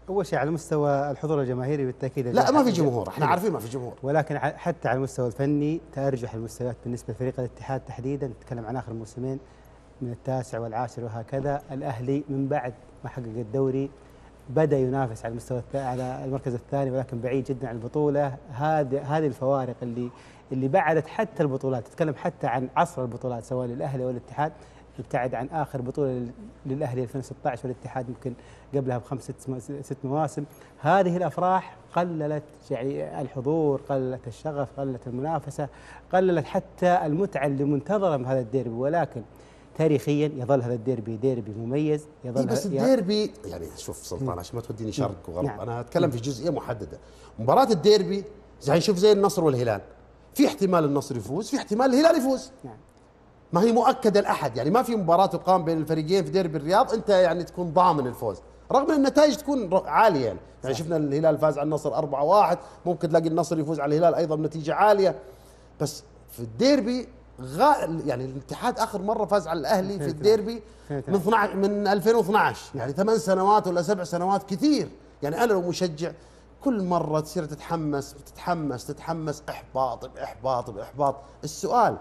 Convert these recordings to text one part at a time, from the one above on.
اول شيء على مستوى الحضور الجماهيري بالتاكيد لا ما في جمهور، احنا عارفين ما في جمهور، ولكن حتى على المستوى الفني تأرجح المستويات بالنسبه لفريق الاتحاد تحديدا. نتكلم عن اخر موسمين من التاسع والعاشر وهكذا. الاهلي من بعد ما حقق الدوري بدأ ينافس على المستوى على المركز الثاني، ولكن بعيد جدا عن البطولة. هذه الفوارق اللي بعدت حتى البطولات. تتكلم حتى عن عصر البطولات سواء للأهلي أو الاتحاد، ابتعد عن آخر بطولة للأهلي 2016 والاتحاد يمكن قبلها بخمس ست مواسم. هذه الأفراح قللت يعني الحضور، قللت الشغف، قللت المنافسة، قللت حتى المتعة اللي منتظرة من هذا الديربي. ولكن تاريخيا يظل هذا الديربي ديربي مميز. يظل بس الديربي يعني شوف سلطان عشان ما توديني شرق وغرب، نعم. انا اتكلم في جزئيه محدده. مباراه الديربي زي شوف زي النصر والهلال، في احتمال النصر يفوز، في احتمال الهلال يفوز، نعم. ما هي مؤكده لاحد، يعني ما في مباراه تقام بين الفريقين في ديربي الرياض انت يعني تكون ضامن الفوز، رغم ان النتائج تكون عاليه يعني شفنا الهلال فاز على النصر 4-1، ممكن تلاقي النصر يفوز على الهلال ايضا بنتيجه عاليه. بس في الديربي يعني الاتحاد اخر مره فاز على الاهلي في الديربي من 2012، يعني 8 سنوات ولا 7 سنوات، كثير. يعني انا لو مشجع كل مره تصير تتحمس، احباط باحباط باحباط. السؤال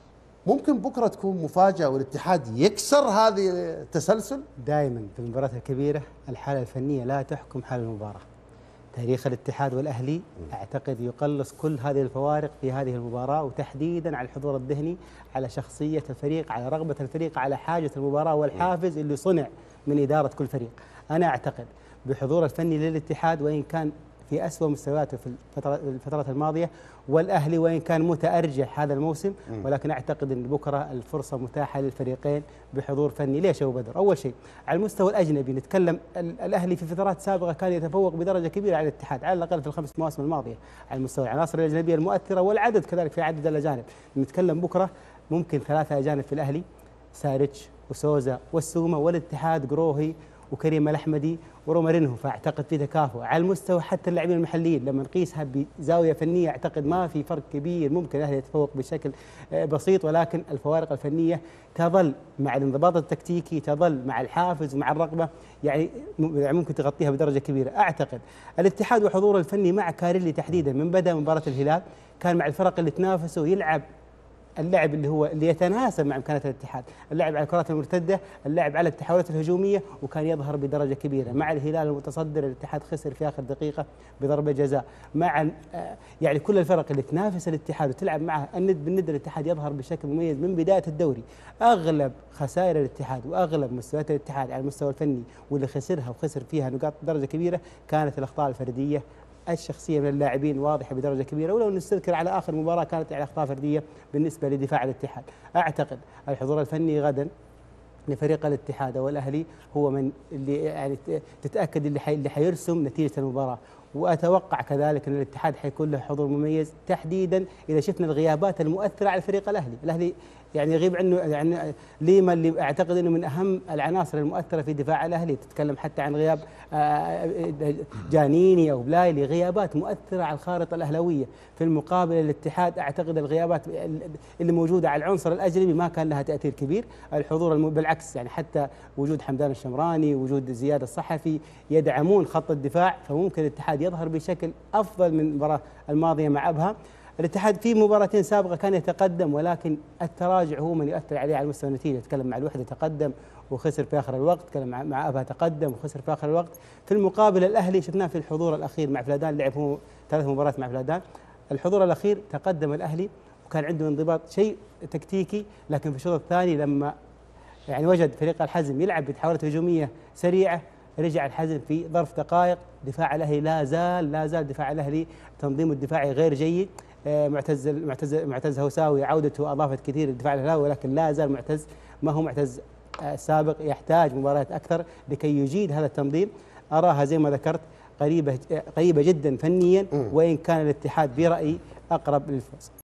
ممكن بكره تكون مفاجاه والاتحاد يكسر هذه التسلسل؟ دائما في المباريات الكبيره الحاله الفنيه لا تحكم حال المباراه. تاريخ الاتحاد والأهلي أعتقد يقلص كل هذه الفوارق في هذه المباراة، وتحديدا على الحضور الذهني، على شخصية الفريق، على رغبة الفريق، على حاجة المباراة والحافز اللي صنع من إدارة كل فريق. أنا أعتقد بحضور الفني للاتحاد وإن كان في أسوأ مستوياته في الفترات الماضية، والأهلي وإن كان متأرجح هذا الموسم، ولكن أعتقد أن بكرة الفرصة متاحة للفريقين بحضور فني. ليش أبو بدر؟ أول شيء على المستوى الأجنبي نتكلم، الأهلي في فترات سابقة كان يتفوق بدرجة كبيرة على الاتحاد، على الأقل في الخمس مواسم الماضية على مستوى العناصر الأجنبية المؤثرة والعدد كذلك في عدد الأجانب. نتكلم بكرة ممكن 3 أجانب في الأهلي، ساريتش وسوزا والسومة، والاتحاد قروهي وكريم الأحمدي ورومارينهو. فاعتقد في تكافؤ على المستوى حتى اللاعبين المحليين. لما نقيسها بزاويه فنيه اعتقد ما في فرق كبير، ممكن الاهلي يتفوق بشكل بسيط، ولكن الفوارق الفنيه تظل مع الانضباط التكتيكي، تظل مع الحافز ومع الرغبه، يعني ممكن تغطيها بدرجه كبيره. اعتقد الاتحاد وحضوره الفني مع كاريلي تحديدا من بدا مباراه الهلال كان مع الفرق اللي تنافسه يلعب اللعب اللي يتناسب مع امكانيات الاتحاد، اللعب على الكرات المرتده، اللعب على التحولات الهجوميه، وكان يظهر بدرجه كبيره. مع الهلال المتصدر الاتحاد خسر في اخر دقيقه بضربه جزاء. مع يعني كل الفرق اللي تنافس الاتحاد وتلعب معه الند بالند الاتحاد يظهر بشكل مميز من بدايه الدوري. اغلب خسائر الاتحاد واغلب مستويات الاتحاد على المستوى الفني واللي خسرها وخسر فيها نقاط بدرجه كبيره كانت الاخطاء الفرديه الشخصيه من اللاعبين واضحه بدرجه كبيره. ولو نستذكر على اخر مباراه كانت على اخطاء فرديه بالنسبه لدفاع الاتحاد. اعتقد الحضور الفني غدا لفريق الاتحاد والاهلي هو من اللي يعني تتاكد اللي حيرسم نتيجه المباراه. واتوقع كذلك ان الاتحاد حيكون له حضور مميز، تحديدا اذا شفنا الغيابات المؤثره على فريق الاهلي. الاهلي يعني يغيب عنه يعني ليما اللي اعتقد انه من اهم العناصر المؤثره في دفاع الاهلي. تتكلم حتى عن غياب جانيني او بلايلي، غيابات مؤثره على الخارطه الاهلاويه. في المقابل الاتحاد اعتقد الغيابات اللي موجوده على العنصر الاجنبي ما كان لها تاثير كبير. الحضور بالعكس، يعني حتى وجود حمدان الشمراني، وجود زياد الصحفي يدعمون خط الدفاع، فممكن الاتحاد يظهر بشكل افضل من المباراه الماضيه مع ابها. الاتحاد في مباراتين سابقه كان يتقدم، ولكن التراجع هو من يؤثر عليه على مستوى النتيجه. تكلم مع الوحده تقدم وخسر في اخر الوقت، تكلم مع ابها تقدم وخسر في اخر الوقت. في المقابل الاهلي شفناه في الحضور الاخير مع فلادان، لعب هو 3 مباريات مع فلادان. الحضور الاخير تقدم الاهلي وكان عنده انضباط شيء تكتيكي، لكن في الشوط الثاني لما يعني وجد فريق الحزم يلعب بتحولات هجوميه سريعه، رجع الحزم في ظرف دقائق. دفاع الاهلي لا زال دفاع الاهلي تنظيمه الدفاعي غير جيد. معتز هوساوي عودته اضافت كثير للدفاع الاهلاوي، ولكن لا زال معتز ما هو معتز السابق، يحتاج مباريات اكثر لكي يجيد هذا التنظيم. اراها زي ما ذكرت قريبه جدا فنيا، وان كان الاتحاد برايي اقرب للفوز.